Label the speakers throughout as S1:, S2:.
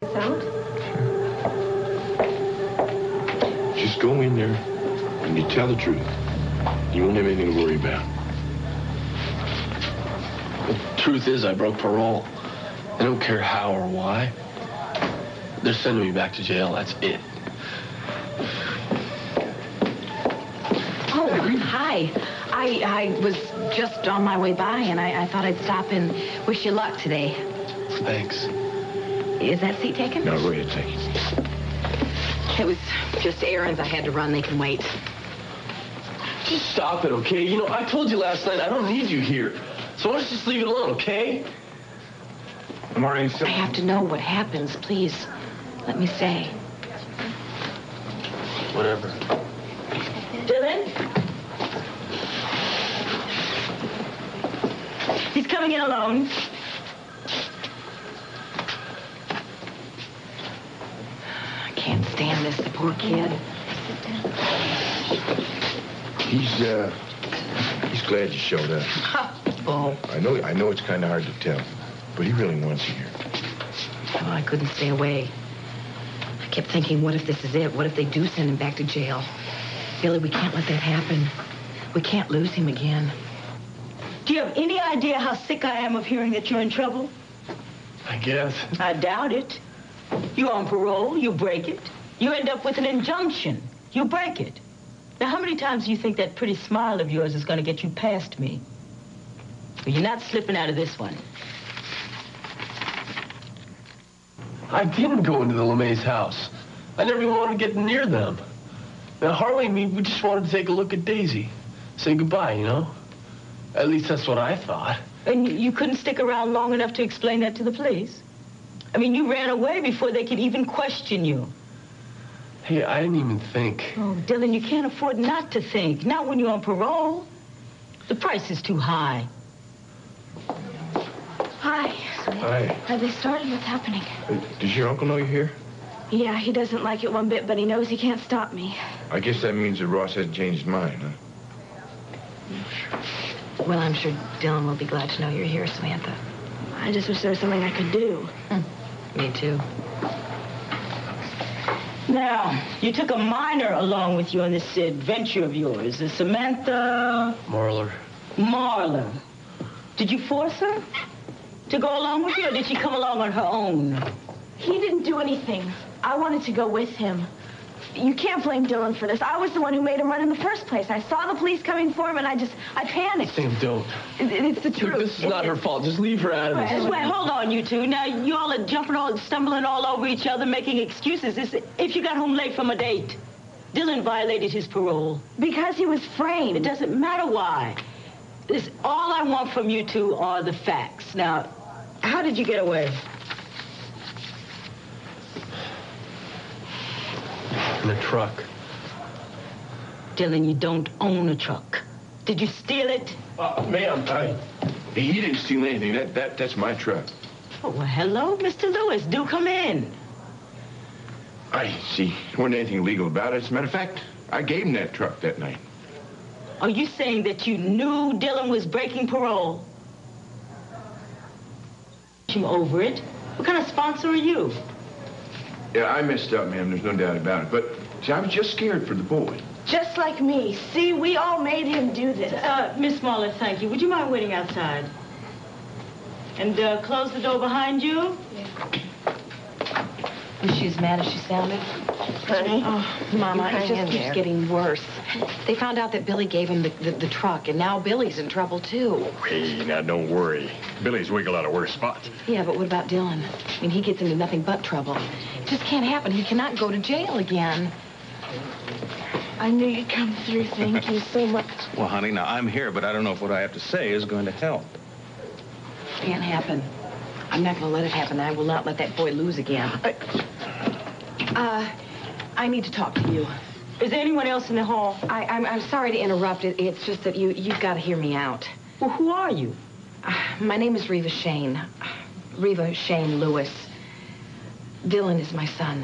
S1: Out?
S2: Just go in there and you tell the truth. You won't have anything to worry about.
S3: The truth is I broke parole. I don't care how or why. They're sending me back to jail. That's it.
S1: Oh, hi. I was just on my way by, and I thought I'd stop and wish you luck today.
S3: Thanks.
S1: Is that seat taken?
S2: No, go ahead, take it.
S1: It was just errands I had to run. They can wait.
S3: Just stop it, okay? You know, I told you last night I don't need you here. So why don't you just leave it alone, okay?
S2: I'm already still...
S1: I have to know what happens. Please, let me stay.
S3: Whatever.
S1: Dylan? He's coming in alone. I can't stand this, the poor kid.
S2: He's glad you showed up.
S1: Oh.
S2: I know it's kind of hard to tell, but he really wants you here.
S1: Oh, I couldn't stay away. I kept thinking, what if this is it? What if they do send him back to jail? Billy, we can't let that happen. We can't lose him again.
S4: Do you have any idea how sick I am of hearing that you're in trouble?
S3: I guess.
S4: I doubt it. You're on parole, you break it. You end up with an injunction, you break it. Now, how many times do you think that pretty smile of yours is going to get you past me? Well, you're not slipping out of this one.
S3: I didn't go into the LeMay's house. I never even wanted to get near them. Now, Harley and me, we just wanted to take a look at Daisy. Say goodbye, you know? At least that's what I thought.
S4: And you couldn't stick around long enough to explain that to the police? I mean, you ran away before they could even question you.
S3: Hey, I didn't even think.
S4: Oh, Dylan, you can't afford not to think. Not when you're on parole. The price is too high.
S1: Hi.
S2: Hi.
S1: Have they started? What's happening?
S2: Does your uncle know you're here?
S1: Yeah, he doesn't like it one bit, but he knows he can't stop me.
S2: I guess that means that Ross hasn't changed his mind, huh?
S1: Well, I'm sure Dylan will be glad to know you're here, Samantha. I just wish there was something I could do. Me too.
S4: Now, you took a minor along with you on this adventure of yours. Samantha... Marler. Did you force her to go along with you, or did she come along on her own?
S1: He didn't do anything. I wanted to go with him. You can't blame Dylan for this. I was the one who made him run in the first place. I saw the police coming for him, and I panicked.
S3: Sam, don't.
S1: It's the truth.
S3: Dude, this is not her fault. Just leave her out of this.
S4: Wait, hold on, you two. Now, you all are jumping stumbling all over each other, making excuses. If you got home late from a date, Dylan violated his parole.
S1: Because he was framed.
S4: It doesn't matter why. All I want from you two are the facts. Now, how did you get away?
S3: In a truck.
S4: Dylan, you don't own a truck. Did you steal it?
S3: Ma'am,
S2: He didn't steal anything. That's my truck.
S4: Oh, well, hello, Mr. Lewis. Do come in.
S2: I see. There wasn't anything illegal about it. As a matter of fact, I gave him that truck that night.
S4: Are you saying that you knew Dylan was breaking parole? You over it? What kind of sponsor are you?
S2: Yeah, I messed up, ma'am. There's no doubt about it. But, see, I was just scared for the boy.
S1: Just like me. See, we all made him do this.
S4: Miss Marler, thank you. Would you mind waiting outside? And close the door behind you?
S1: Yeah. Was she as mad as she sounded?
S4: Honey?
S1: Oh, Mama, it just keeps getting worse. They found out that Billy gave him the truck, and now Billy's in trouble, too.
S5: Hey, now don't worry. Billy's wiggled out of worse spots.
S1: Yeah, but what about Dylan? I mean, he gets into nothing but trouble. It just can't happen. He cannot go to jail again. I knew you'd come through. Thank you so much.
S5: Well, honey, now I'm here, but I don't know if what I have to say is going to help.
S1: Can't happen. I'm not going to let it happen. I will not let that boy lose again. I need to talk to you.
S4: Is there anyone else in the hall?
S1: I'm sorry to interrupt. It's just that you've got to hear me out.
S4: Well, who are you?
S1: My name is Reva Shane. Reva Shane Lewis. Dylan is my son.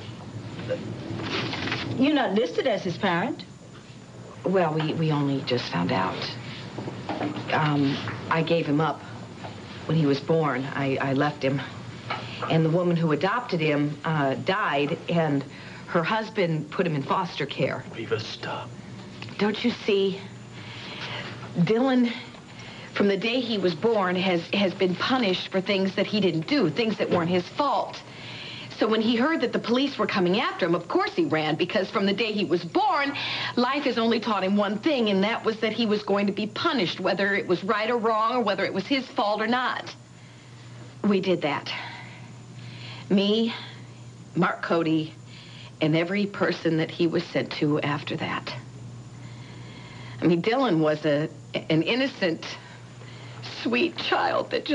S4: You're not listed as his parent.
S1: Well, we only just found out. I gave him up when he was born. I left him. And the woman who adopted him died, and her husband put him in foster care.
S3: Reva, stop.
S1: Don't you see? Dylan, from the day he was born, has been punished for things that he didn't do, things that weren't his fault. So when he heard that the police were coming after him, of course he ran, because from the day he was born, life has only taught him one thing, and that was that he was going to be punished, whether it was right or wrong, or whether it was his fault or not. We did that. Me, Mark Cody, and every person that he was sent to after that. I mean, Dylan was an innocent, sweet child that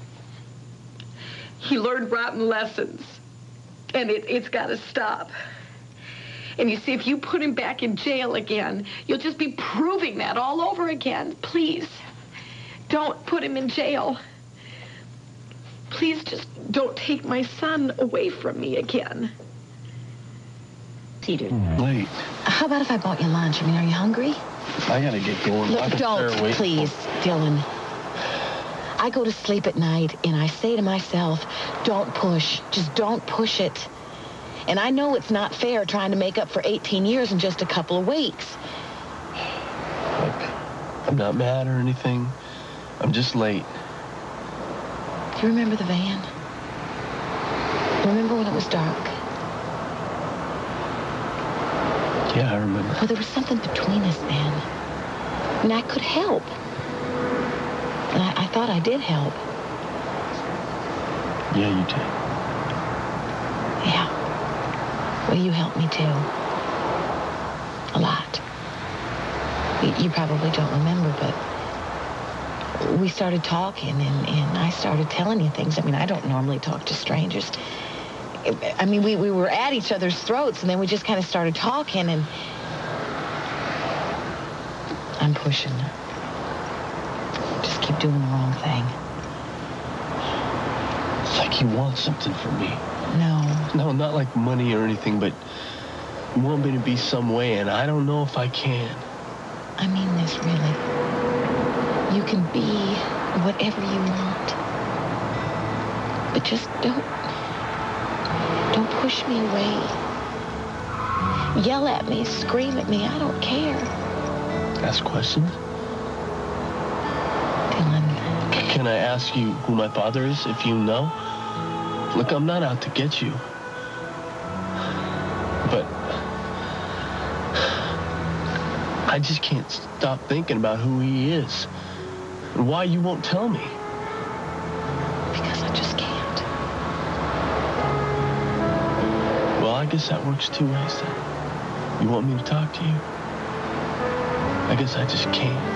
S1: he learned rotten lessons. And it's got to stop. And you see, if you put him back in jail again, you'll just be proving that all over again. Please, don't put him in jail. Please just don't take my son away from me again.
S4: Peter.
S3: Late.
S1: How about if I bought you lunch? I mean, are you hungry?
S3: I gotta get going.
S1: Look, don't, please, Dylan. I go to sleep at night, and I say to myself, don't push. Just don't push it. And I know it's not fair trying to make up for 18 years in just a couple of weeks.
S3: Look, I'm not mad or anything. I'm just late.
S1: Do you remember the van? Remember when it was dark?
S3: Yeah, I remember.
S1: Well, there was something between us then. And I could help. And I thought I did help.
S3: Yeah, you did.
S1: Yeah. Well, you helped me too. A lot. You probably don't remember, but we started talking, and I started telling you things. I mean, I don't normally talk to strangers. I mean, we were at each other's throats, and then we just kind of started talking, and I'm pushing. Just keep doing the wrong thing.
S3: It's like you want something from me.
S1: No.
S3: No, not like money or anything, but you want me to be some way, and I don't know if I can.
S1: I mean this, really. You can be whatever you want. But just don't push me away. Yell at me, scream at me, I don't care.
S3: Ask questions?
S1: Dylan.
S3: Can I ask you who my father is, if you know? Look, I'm not out to get you. But I just can't stop thinking about who he is. And why you won't tell me.
S1: Because I just can't.
S3: Well, I guess that works two ways then. You want me to talk to you? I guess I just can't.